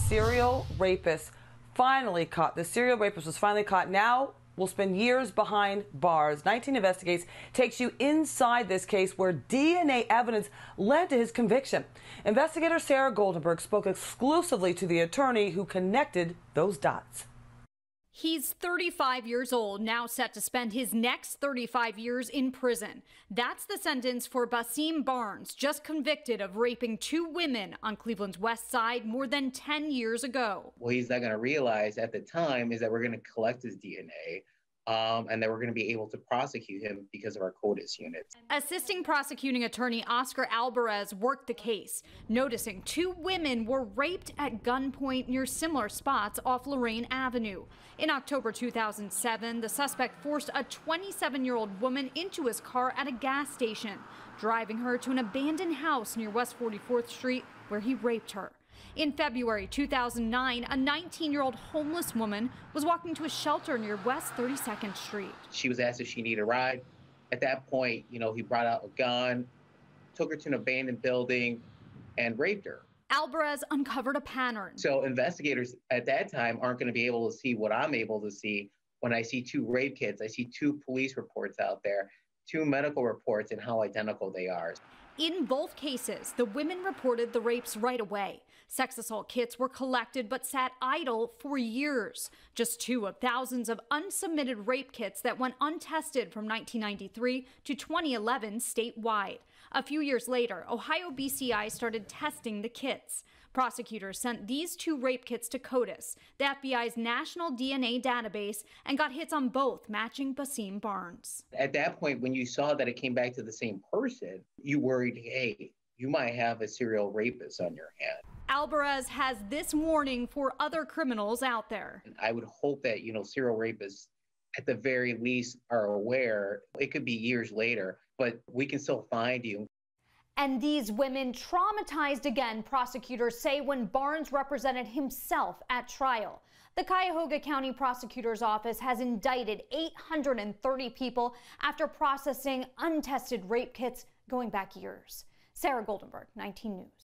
serial rapist finally caught. The serial rapist was finally caught. Now will spend years behind bars. 19 Investigates takes you inside this case where DNA evidence led to his conviction. Investigator Sarah Goldenberg spoke exclusively to the attorney who connected those dots. He's 35 years old, now set to spend his next 35 years in prison. That's the sentence for Basim Barnes, just convicted of raping 2 women on Cleveland's West Side more than 10 years ago. What he's not going to realize at the time is that we're going to collect his DNA. And that we're going to be able to prosecute him because of our CODIS units. Assisting prosecuting attorney Oscar Alvarez worked the case, noticing 2 women were raped at gunpoint near similar spots off Lorraine Avenue. In October 2007, the suspect forced a 27-year-old woman into his car at a gas station, driving her to an abandoned house near West 44th Street, where he raped her. In February 2009, a 19-year-old homeless woman was walking to a shelter near West 32nd Street. She was asked if she needed a ride. At that point, he brought out a gun, took her to an abandoned building, and raped her. Alvarez uncovered a pattern. So investigators at that time aren't going to be able to see what I'm able to see when I see 2 rape kits. I see 2 police reports out there, 2 medical reports, and how identical they are. In both cases, the women reported the rapes right away. Sex assault kits were collected but sat idle for years. Just 2 of thousands of unsubmitted rape kits that went untested from 1993 to 2011 statewide. A few years later, Ohio BCI started testing the kits. Prosecutors sent these 2 rape kits to CODIS, the FBI's national DNA database, and got hits on both, matching Basim Barnes. At that point, when you saw that it came back to the same person, you worried, hey, you might have a serial rapist on your hand. Alvarez has this warning for other criminals out there. I would hope that, serial rapists, at the very least, are aware. It could be years later, but we can still find you. And these women traumatized again, prosecutors say, when Barnes represented himself at trial. The Cuyahoga County Prosecutor's Office has indicted 830 people after processing untested rape kits going back years. Sarah Goldenberg, 19 News.